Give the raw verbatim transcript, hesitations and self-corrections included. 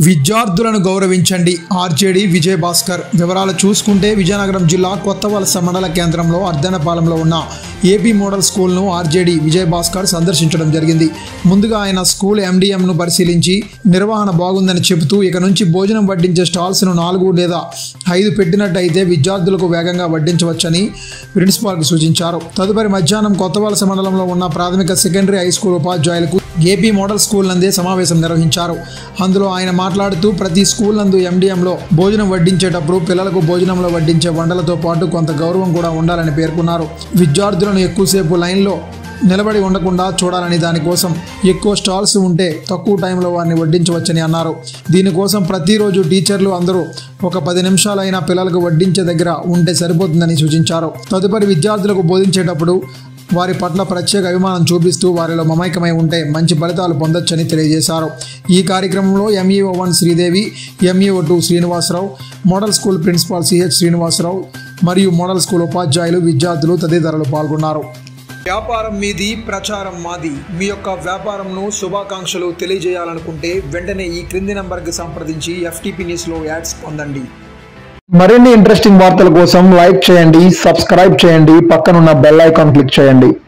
విద్యార్థులను గౌరవించండి ఆర్జేడీ విజయ్ భాస్కర్ వివరాలు చూసుకుంటే విజయనగరం జిల్లా కొత్తవలస మండల కేంద్రంలో అర్ధనపాలెంలో ఉన్న ఏపీ మోడల్ స్కూల్ను ఆర్జేడీ విజయ్ భాస్కర్ సందర్శించడం జరిగింది. ముందుగా ఆయన స్కూల్ ఎండిఎంను పరిశీలించి నిర్వహణ బాగుందని చెబుతూ ఇక నుంచి భోజనం వడ్డించే స్టాల్స్ను నాలుగు లేదా ఐదు పెట్టినట్టయితే విద్యార్థులకు వేగంగా వడ్డించవచ్చని ప్రిన్సిపాల్కు సూచించారు. తదుపరి మధ్యాహ్నం కొత్తవలస మండలంలో ఉన్న ప్రాథమిక సెకండరీ హై స్కూల్ ఉపాధ్యాయులకు ఏపీ మోడల్ స్కూల్ నందే సమావేశం నిర్వహించారు. అందులో ఆయన మాట్లాడుతూ ప్రతి స్కూల్ నందు ఎండిఎంలో భోజనం వడ్డించేటప్పుడు పిల్లలకు భోజనంలో వడ్డించే వంటలతో పాటు కొంత గౌరవం కూడా ఉండాలని పేర్కొన్నారు. విద్యార్థులను ఎక్కువసేపు లైన్లో నిలబడి ఉండకుండా చూడాలని, దానికోసం ఎక్కువ స్టాల్స్ ఉంటే తక్కువ టైంలో వారిని వడ్డించవచ్చని అన్నారు. దీనికోసం ప్రతిరోజు టీచర్లు అందరూ ఒక పది నిమిషాలైనా పిల్లలకు వడ్డించే దగ్గర ఉంటే సరిపోతుందని సూచించారు. తదుపరి విద్యార్థులకు బోధించేటప్పుడు వారి పట్ల ప్రత్యేక అభిమానం చూపిస్తూ వారిలో మమైకమై ఉంటే మంచి ఫలితాలు పొందొచ్చని తెలియజేశారు. ఈ కార్యక్రమంలో MEO one Sridevi, MEO two Srinivasarao, model school principal CH Srinivasarao మరియు మోడల్ స్కూల్ ఉపాధ్యాయులు, విద్యార్థులు తదితరులు పాల్గొన్నారు. వ్యాపారం మీది, ప్రచారం మాది. మీ యొక్క వ్యాపారంను శుభాకాంక్షలు తెలియజేయాలనుకుంటే వెంటనే ఈ క్రింది నంబర్కి సంప్రదించి ఎఫ్టీపీ న్యూస్లో యాడ్స్ పొందండి. మరిన్ని ఇంట్రెస్టింగ్ వార్తల కోసం లైక్ చేయండి, సబ్స్క్రైబ్ చేయండి, పక్కనున్న బెల్ ఐకాన్ క్లిక్ చేయండి.